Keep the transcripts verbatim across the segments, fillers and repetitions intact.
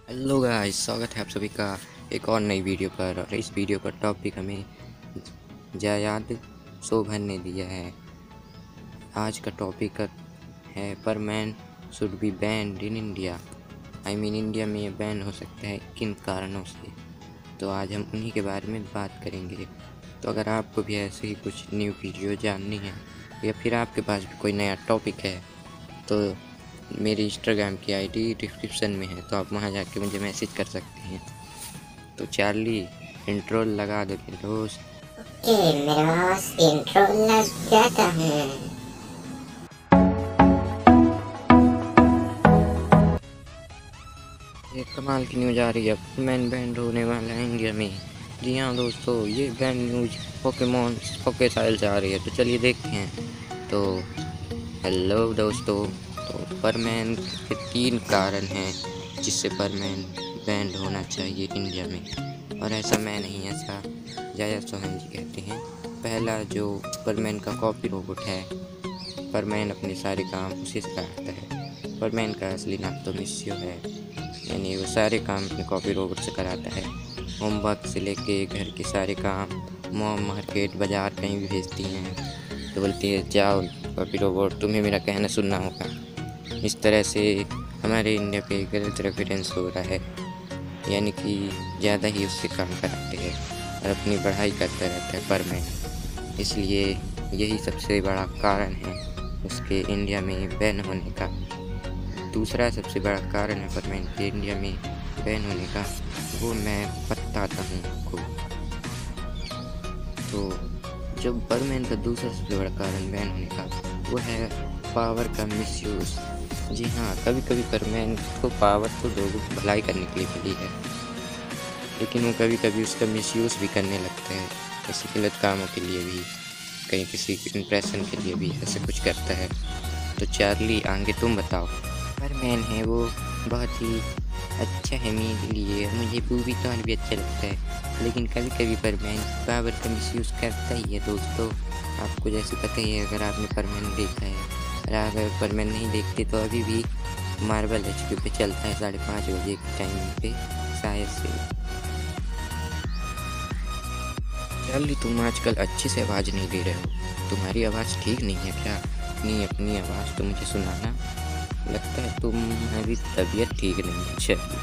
Hello guys, स्वागत है आप सभी का एक और नई वीडियो पर। और इस वीडियो का टॉपिक हमें जायद शोभन ने दिया है। आज का टॉपिक है Perman should be banned in India. I mean India में ये बैन हो सकता है किन कारणों से, तो आज हम उन्हीं के बारे में बात करेंगे। तो अगर आपको भी ऐसे ही कुछ न्यू वीडियो जाननी है या फिर आपके पास भी कोई नया टॉपिक है तो मेरी इंस्टाग्राम की आईडी डिस्क्रिप्शन में है, तो आप वहां जाके मुझे मैसेज कर सकते हैं। तो चार्ली, इंट्रो लगा दो मेरे दोस्त। ओके, मेरा बॉस इंट्रो लग जाता है। एक कमाल की न्यूज आ रही है, पोकेमॉन बैंड होने वाला है इंडिया में। जी हाँ दोस्तों, ये बैंड न्यूज पोकेमॉन पोके साइल से आ रही है, तो चलिए देखते हैं। तो हेलो दोस्तों, तो परमैन के तीन कारण हैं जिससे परमैन बैंड होना चाहिए इंडिया में। और ऐसा मैं नहीं, ऐसा जायद शोभन जी कहते हैं। पहला, जो परमैन का कॉपी रोबोट है, परमैन अपने सारे काम उसी से कराता है। परमैन का असली नाम तो मिस्यो है, यानी वो सारे काम अपने कॉपी रोबोट से कराता है। होमवर्क से लेके घर के सारे काम, मॉम मार्केट बाज़ार कहीं भी भेजती हैं तो बोलती है जाओ कॉपी रोबोट, तुम्हें मेरा कहना सुनना होगा। इस तरह से हमारे इंडिया पे गलत रेफरेंस हो रहा है, यानी कि ज़्यादा ही उससे काम कराते हैं और अपनी पढ़ाई करता रहता है परमैन। इसलिए यही सबसे बड़ा कारण है उसके इंडिया में बैन होने का। दूसरा सबसे बड़ा कारण है परमैन के इंडिया में बैन होने का, वो मैं बताता हूँ आपको। तो जो परमैन का दूसरा सबसे बड़ा कारण बैन होने का वो है पावर का मिसयूज़। जी हाँ, कभी कभी परमैन को पावर तो लोगों की भलाई करने के लिए मिली है, लेकिन वो कभी कभी उसका मिसयूज़ भी करने लगता है, किसी गलत कामों के लिए भी, कहीं किसी इम्प्रेशन के लिए भी ऐसा कुछ करता है। तो चार्ली, आगे तुम बताओ। परमैन है वो बहुत ही अच्छा है मेरे लिए, मुझे बूबी टॉल भी अच्छा लगता है, लेकिन कभी कभी परमैन पावर का मिसयूज़ करता ही है दोस्तों। आपको जैसे पता ही है, अगर आपने परमैन देखा है, और अगर परमैन नहीं देखते तो अभी भी मार्बल एच क्यू पे चलता है साढ़े पाँच बजे के टाइम पे शायद से। चार्ली, तुम आजकल अच्छे से आवाज़ नहीं दे रहे हो, तुम्हारी आवाज़ ठीक नहीं है क्या? अपनी अपनी आवाज़ तो मुझे सुनाना। लगता है तुम्हारी तबीयत ठीक नहीं है चार्ली।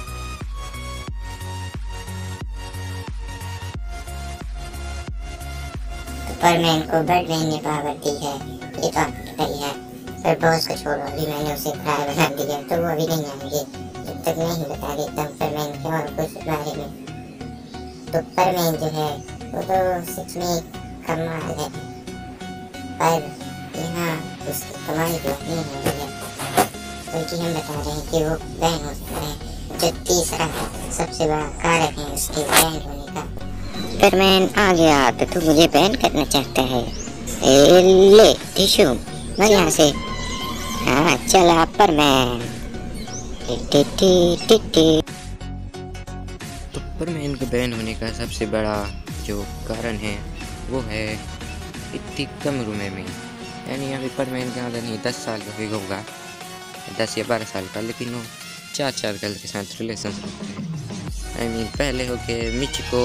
परमैन को बैटमैन ने पावर दी है, ये तो आपको पता ही है। पर बॉस को छोड़ो, अभी मैंने उसे फ्राई बना दिया, तो वो अभी नहीं आएंगे जब तक नहीं बता देता हूँ परमैन के और कुछ बारे में। तो परमैन जो है वो तो सच में कमाल है, पर यहाँ उसकी कमाई तो नहीं हो रही है, बल्कि हम बता रहे हैं कि वो बैन हो सकता है। जो तीसरा सबसे बड़ा कारक है उसके बैन होने का। परमैन आ गया तो तू मुझे बैन करना चाहता है? ए ले टिश्यू, भाग यहाँ से। हाँ चला परमैन। टी टी टी टी। तो परमैन के बैन होने का सबसे बड़ा जो कारण है वो है इतनी कम उम्र में, यानी अभी परमैन का ज़्यादा नहीं, दस साल का भी होगा, दस या बारह साल का, लेकिन वो चार चार गर्ल के साथ रिलेशन रखते हैं। आई मीन पहले हो गए मिचिको,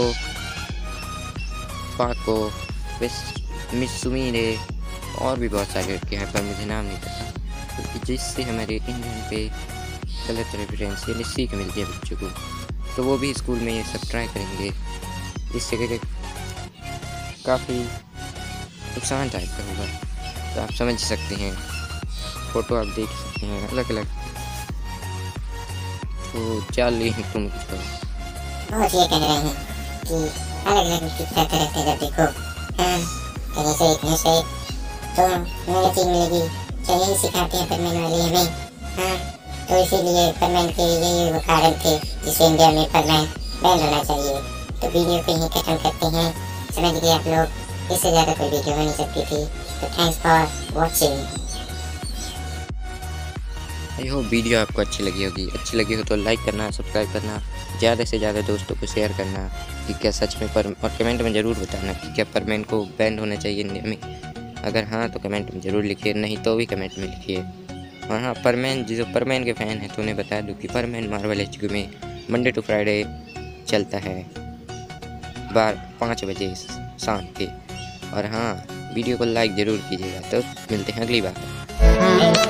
पाको, मिसुमिरे, और भी बहुत सारे लड़के हैं पर मुझे नाम नहीं पता, क्योंकि तो जिससे हमारे इंडियन पे गलत रेफरेंस यानी सीख मिलती है बच्चों को, तो वो भी स्कूल में ये सब ट्राई करेंगे, जिससे कि काफ़ी नुकसान टाइप का होगा। तो आप समझ सकते हैं, फ़ोटो आप देख सकते हैं अलग अलग। तो चार्ली, तुम कुछ करो। बहुत ये कह रहे हैं कि अलग अलग करते रहते हैं, जब देखो हाँ कहीं से कहीं से तो नई चीज मिलेगी, क्या यही सिखाते हैं परमैन वाले हमें। हाँ तो इसीलिए परमैन के यही वो कारण थे जिससे इंडिया में परमैन बैन होना चाहिए। तो वीडियो को यहीं खत्म करते हैं, समझ गए आप लोग, इससे ज़्यादा कोई वीडियो हो नहीं सकती थी। तो thanks for watching. I hope video आपको अच्छी लगी होगी। अच्छी लगी हो तो लाइक करना, सब्सक्राइब करना, ज़्यादा से ज़्यादा दोस्तों को शेयर करना कि क्या सच में पर, और कमेंट में ज़रूर बताना कि क्या परमैन को बैन होना चाहिए इंडिया में। अगर हाँ तो कमेंट में ज़रूर लिखिए, नहीं तो भी कमेंट में लिखिए। और हाँ, परमैन जो परमैन के फ़ैन हैं तो उन्हें बता दूँ कि परमैन मार्वल एच क्यू में मंडे टू फ्राइडे चलता है बार पाँच बजे शाम के। और हाँ, वीडियो को लाइक ज़रूर कीजिएगा। तो मिलते हैं अगली बार।